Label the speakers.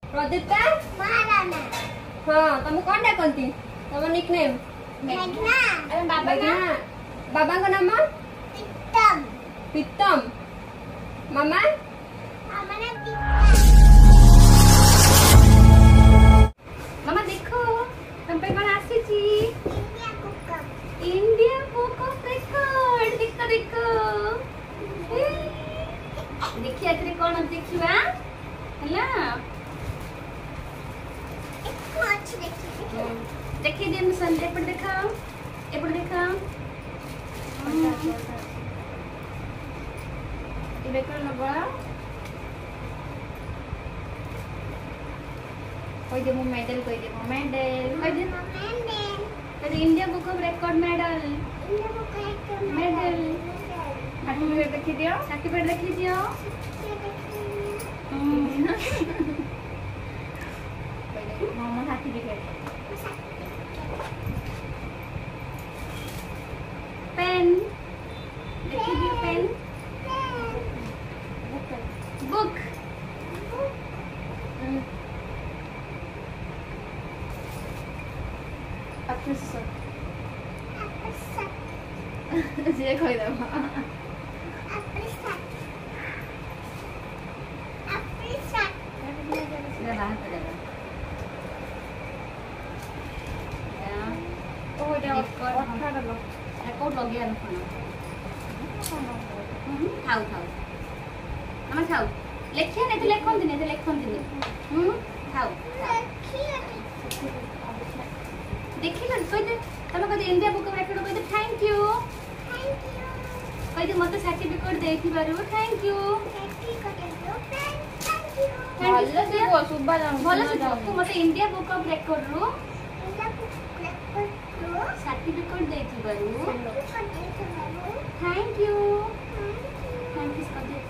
Speaker 1: प्रदीप्ता महाराणा। हां तुम कोन डाकंती तुम निकनेम मेघना। अरे बाबा ना बाबा का नाम प्रीतम। प्रीतम मामा मामा ना मामा देखो तुम पे कौन आसी छी इंडिया बुक ऑफ रिकॉर्ड देखो देखो देखिए एथरे कौन देखिबा हला देखिए दिन सन एपट दिखाओ ये कर लगा कोई दे मेडल कोई दे India book of record medal certificate देखि दियो मामा सर्टिफिकेट पेन देखि दियो पेन बुक जे खोई दबा रेकॉर्ड लगे खाऊ हम खाऊ लेखिया नहीं लेखन दिन खाऊ देखिल कह दे तुम कह इंडिया बुक ऑफ रिकॉर्ड कह दे थैंक यू कह दे मत सर्टिफिकेट देथि बारू थैंक यू मत इंडिया बुक ऑफ रिकॉर्ड रो सर्टिफिकेट देथि बारू थैंक यू कर दे